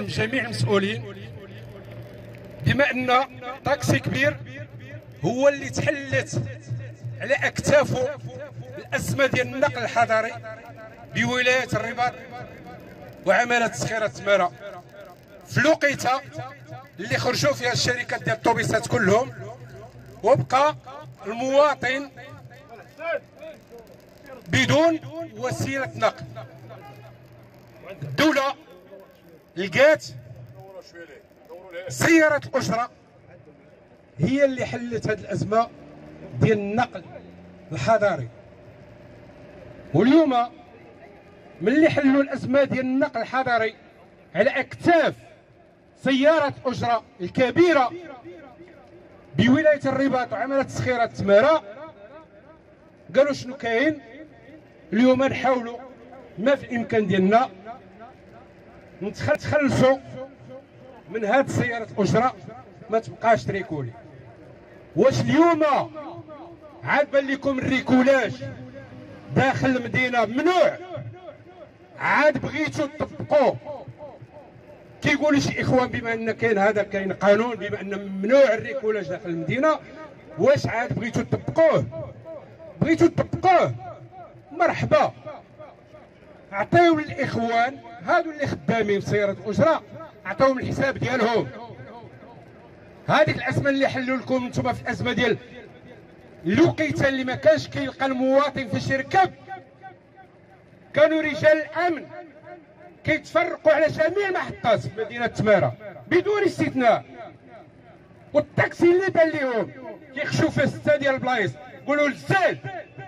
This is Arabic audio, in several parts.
من جميع المسؤولين، بما ان طاكسي كبير هو اللي تحلت على اكتافه الازمه ديال النقل الحضري بولايه الرباط وعماله تسخيره تماره في الوقيته اللي خرجوا فيها الشركات ديال الطوبيسات كلهم، وبقى المواطن بدون وسيله نقل. الدوله لقات سياره الأجرة هي اللي حلت هذه الازمه ديال النقل الحضري. واليوم ملي حلوا الازمه ديال النقل الحضري على اكتاف سياره الأجرة الكبيره بولايه الرباط وعماله تسخيره تماره، قالوا شنو كاين اليوم؟ نحاولوا ما في الامكان ديالنا نتخلصوا من هاد سياره الأجرة ما تبقاش تريكولي. واش اليوم عاد بان لكم الريكولاج داخل المدينه ممنوع؟ عاد بغيتوا تطبقوه؟ كيقولوا شي اخوان بما ان كاين قانون بما ان ممنوع الريكولاج داخل المدينه، واش عاد بغيتوا تطبقوه؟ مرحبا، عطيو للاخوان هادو اللي خدامين في سياره الأجرة، عطيوهم الحساب ديالهم. هذيك الازمه اللي حلوا لكم انتم في الازمه ديال الوقيته اللي ما كانش كيلقى المواطن فاش يركب، كانوا رجال الامن كيتفرقوا على جميع المحطات في مدينه تماره بدون استثناء، والطاكسي اللي بان لهم كيخشوا في 6 ديال البلايص يقولوا للزاد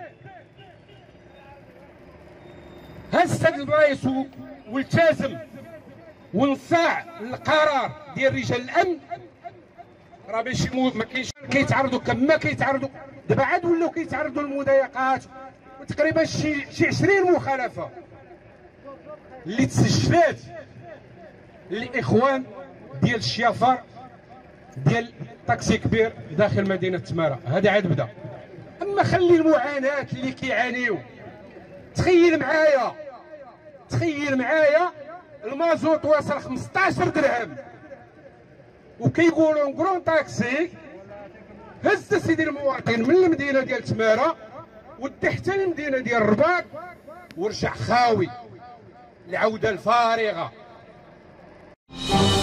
هز 6 البلايص والتزم ونصاع القرار ديال رجال الامن. راه باش ما كاينش كيتعرضوا كما كيتعرضوا دابا، عاد ولاو كيتعرضوا للمضايقات، وتقريبا شي 20 مخالفه اللي تسجلات الاخوان ديال الشيافار ديال طاكسي كبير داخل مدينه تماره. هذا عاد بدا. اما خلي المعاناه اللي كيعانيو، تخيل معايا المازوت واصل 15 درهم وكيقولوا نقرون طاكسي هز سيدي المواطن من المدينه ديال تماره ودي حتى المدينه ديال الرباط ورجع خاوي العوده الفارغه.